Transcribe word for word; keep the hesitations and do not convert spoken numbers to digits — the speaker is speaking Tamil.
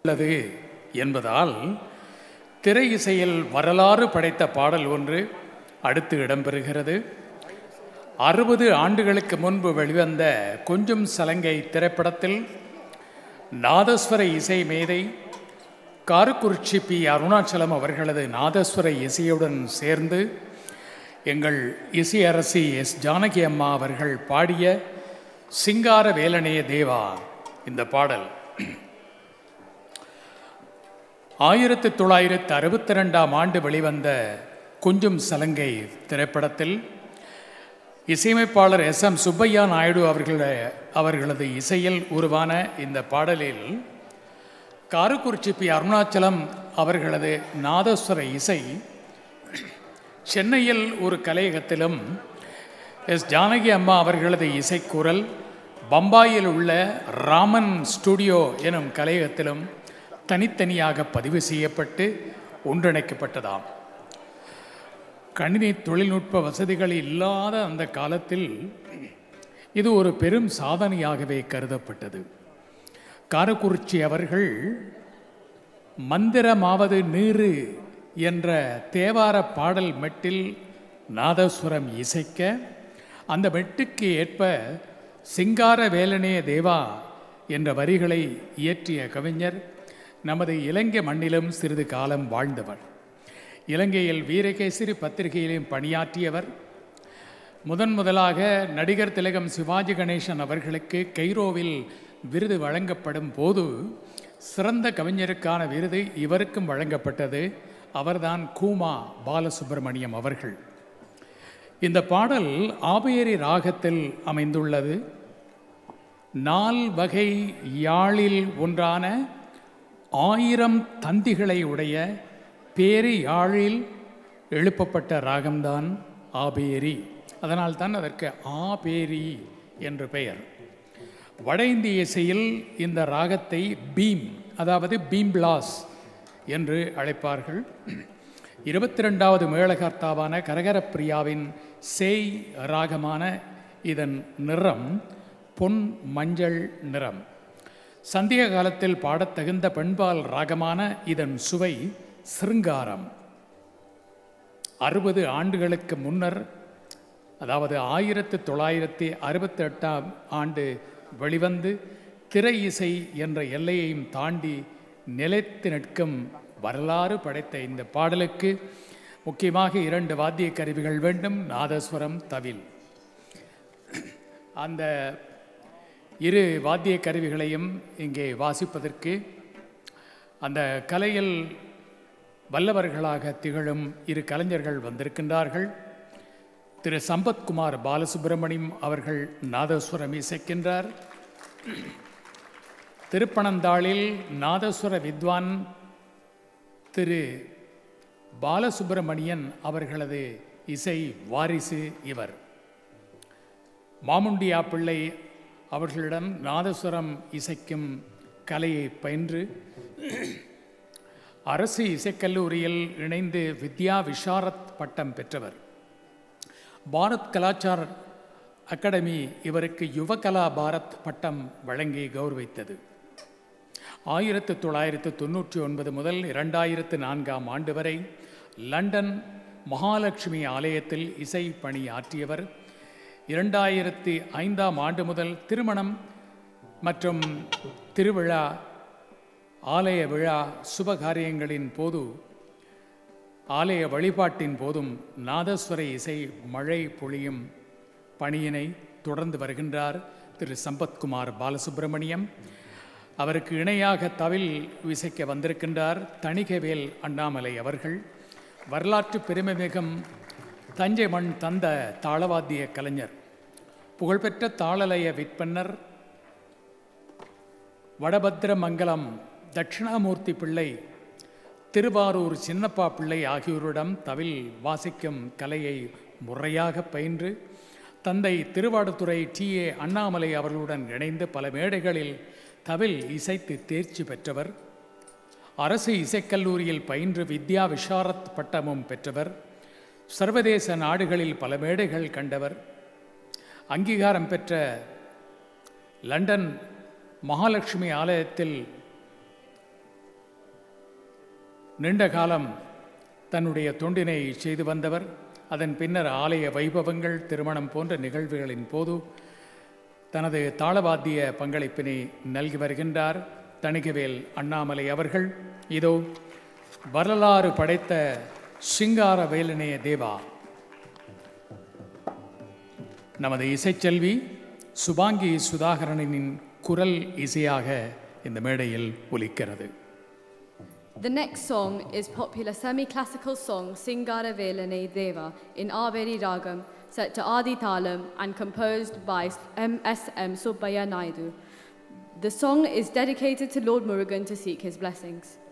உள்ளது என்பதால் திரை இசையில் வரலாறு படைத்த பாடல் ஒன்று அடுத்து இடம்பெறுகிறது. அறுபது ஆண்டுகளுக்கு முன்பு வெளிவந்த கொஞ்சம் சலங்கை திரைப்படத்தில் நாதஸ்வர இசை மேதை காரக்குறிச்சி பி அருணாச்சலம் அவர்களது நாதஸ்வர இசையுடன் சேர்ந்து எங்கள் இசையரசி எஸ் ஜானகி அம்மா அவர்கள் பாடிய சிங்கார வேலனே தேவா இந்த பாடல் ஆயிரத்தி தொள்ளாயிரத்தி அறுபத்தி ரெண்டாம் ஆண்டு வெளிவந்த கொஞ்சம் சலங்கை திரைப்படத்தில் இசையமைப்பாளர் எஸ் எம் சுப்பையா நாயுடு அவர்களுடைய அவர்களது இசையில் உருவான இந்த பாடலில் காரக்குறிச்சி பி அருணாச்சலம் அவர்களது நாதஸ்வர இசை சென்னையில் ஒரு கலையகத்திலும் எஸ் ஜானகி அம்மா அவர்களது இசைக்குரல் பம்பாயில் உள்ள ராமன் ஸ்டுடியோ எனும் கலையகத்திலும் தனித்தனியாக பதிவு செய்யப்பட்டு ஒன்றிணைக்கப்பட்டதாம். கணினி தொழில்நுட்ப வசதிகள் இல்லாத அந்த காலத்தில் இது ஒரு பெரும் சாதனையாகவே கருதப்பட்டது. காரக்குறிச்சி அவர்கள் மந்திரமாவது நீரு என்ற தேவார பாடல் மெட்டில் நாதஸ்வரம் இசைக்க அந்த மெட்டுக்கு ஏற்ப சிங்கார வேலனே தேவா என்ற வரிகளை இயற்றிய கவிஞர் நமது இலங்கை மண்ணிலும் சிறிது காலம் வாழ்ந்தவர். இலங்கையில் வீரகேசரி பத்திரிகையிலும் பணியாற்றியவர். முதன் முதலாக நடிகர் திலகம் சிவாஜி கணேசன் அவர்களுக்கு கைரோவில் விருது வழங்கப்படும் போது சிறந்த கவிஞருக்கான விருது இவருக்கும் வழங்கப்பட்டது. அவர்தான் கூமா பாலசுப்ரமணியம் அவர்கள். இந்த பாடல் ஆபேரி ராகத்தில் அமைந்துள்ளது. நால் வகை யாழில் ஒன்றான ஆயிரம் தந்திகளை உடைய பேரி யாழில் எழுப்பப்பட்ட ராகம்தான் ஆபேரி. அதனால்தான் அதற்கு ஆபேரி என்று பெயர். வட இந்திய இசையில் இந்த ராகத்தை பீம், அதாவது பீம் பிளாஸ் என்று அழைப்பார்கள். இருபத்தி ரெண்டாவது மேளகர்த்தாவான கரகரப்பிரியாவின் சேய் ராகமான இதன் நிறம் பொன் மஞ்சள் நிறம். சந்திய காலத்தில் பாடத்தகுந்த பெண்பால் ராகமான இதன் சுவை சிருங்காரம். அறுபது ஆண்டுகளுக்கு முன்னர், அதாவது ஆயிரத்தி தொள்ளாயிரத்தி அறுபத்தி எட்டாம் ஆண்டு வெளிவந்து திரை இசை என்ற எல்லையையும் தாண்டி நிலைத்து நிற்கும் வரலாறு படைத்த இந்த பாடலுக்கு முக்கியமாக இரண்டு வாத்திய கருவிகள் வேண்டும், நாதஸ்வரம், தவில். அந்த இரு வாத்திய கருவிகளையும் இங்கே வாசிப்பதற்கு அந்த கலையில் வல்லவர்களாக திகழும் இரு கலைஞர்கள் வந்திருக்கின்றார்கள். திரு சம்பத்குமார் பாலசுப்ரமணியம் அவர்கள் நாதஸ்வரம் இசைக்கின்றார். திருப்பனந்தாளில் நாதஸ்வர வித்வான் திரு பாலசுப்ரமணியன் அவர்களது இசை வாரிசு இவர். மாமுண்டியா பிள்ளை அவர்களிடம் நாதஸ்வரம் இசைக்கும் கலையை பயின்று அரசு இசைக்கல்லூரியில் இணைந்து வித்யா விஷாரத் பட்டம் பெற்றவர். பாரத் கலாச்சார அகாடமி இவருக்கு யுவகலா பாரத் பட்டம் வழங்கி கௌரவித்தது. ஆயிரத்தி தொள்ளாயிரத்து தொண்ணூற்றி ஒன்பது முதல் இரண்டாயிரத்து நான்காம் ஆண்டு வரை லண்டன் மகாலட்சுமி ஆலயத்தில் இசை பணி ஆற்றியவர். இரண்டாயிரத்தி ஐந்தாம் ஆண்டு முதல் திருமணம் மற்றும் திருவிழா, ஆலய விழா, சுபகாரியங்களின் போது, ஆலய வழிபாட்டின் போதும் நாதஸ்வர இசை மழை பொழியும் பணியினை தொடர்ந்து வருகின்றார் திரு சம்பத்குமார் பாலசுப்ரமணியம். அவருக்கு இணையாக தவில் இசைக்க வந்திருக்கின்றார் தணிகைவேல் அண்ணாமலை அவர்கள். வரலாற்று பெருமைமிகும் தஞ்சை மண் தந்த தாளவாத்திய கலைஞர், புகழ்பெற்ற தாளலய விற்பன்னர் வடபத்திரமங்கலம் தட்சிணாமூர்த்தி பிள்ளை, திருவாரூர் சின்னப்பா பிள்ளை ஆகியோரிடம் தவில் வாசிக்கும் கலையை முறையாக பயின்று தந்தை திருவாடுதுறை டி ஏ அண்ணாமலை அவர்களுடன் இணைந்து பல மேடைகளில் தவில் இசைத்து தேர்ச்சி பெற்றவர். அரசு இசைக்கல்லூரியில் பயின்று வித்யா விஷாரத் பட்டமும் பெற்றவர். சர்வதேச நாடுகளில் பல மேடைகள் கண்டவர். அங்கீகாரம் பெற்ற லண்டன் மகாலட்சுமி ஆலயத்தில் நீண்ட காலம் தன்னுடைய தொண்டினை செய்து வந்தவர். அதன் பின்னர் ஆலய வைபவங்கள், திருமணம் போன்ற நிகழ்வுகளின் போது தனது தாளவாத்திய பங்களிப்பினை நல்கி வருகின்றார் தணிகவேல் அண்ணாமலை அவர்கள். இதோ வரலாறு படைத்த சிங்கார வேலனே தேவா. நமது இசைச்செல்வி சுபாங்கி சுதாகரனின் குரல் இசையாக இந்த மேடையில் ஒலிக்கிறது. The next song is popular semi-classical song Singaara Velane Deva in Averi Ragam, set to Adi Thalam and composed by M S M Subbaya Naidu. The song is dedicated to Lord Murugan to seek his blessings.